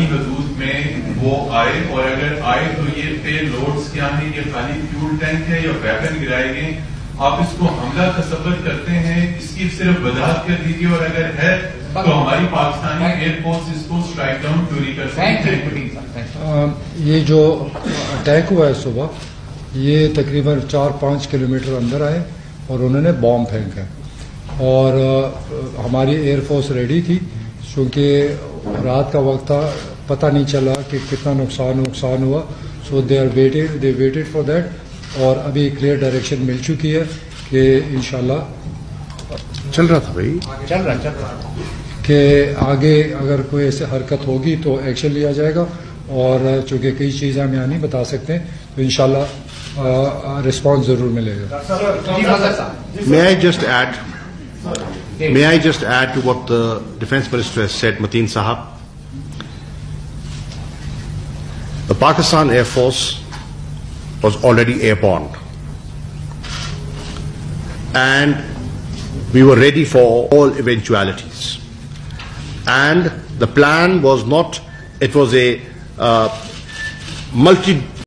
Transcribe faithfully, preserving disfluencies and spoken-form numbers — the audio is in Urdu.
حدود میں وہ آئے، اور اگر آئے تو یہ پے لوڈز کیا ہیں، یہ خالی فیول ٹینک ہے یا ویپن گرائے گئے، آپ اس کو حملہ تصور کرتے ہیں، اس کی صرف وضاحت کر دیجیے، اور اگر ہے تو ہماری پاکستانی ایئر فورس اس کو اسٹرائک ڈاؤن کیوں نہیں کر سکتی؟ یہ جو اٹیک ہوا ہے صبح، یہ تقریباً چار پانچ کلو میٹر اندر آئے اور انہوں نے بام پھینکا، اور ہماری ایئر فورس ریڈی تھی، چونکہ رات کا وقت تھا، پتہ نہیں چلا کہ کتنا نقصان نقصان ہوا، so they are weighted they weighted for that, اور ابھی کلیئر ڈائریکشن مل چکی ہے کہ انشاءاللہ چل رہا تھا بھائی چل رہا چل رہا کہ آگے اگر کوئی ایسے حرکت ہوگی تو ایکشن لیا جائے گا، اور چونکہ کئی چیزیں ہم یہاں نہیں بتا سکتے تو انشاءاللہ رسپانس ضرور ملے گا. May I just add May I just add to what the Defence Minister has said, Mateen Sahab? The Pakistan Air Force was already airborne, and we were ready for all eventualities. And the plan was not, it was a uh, multi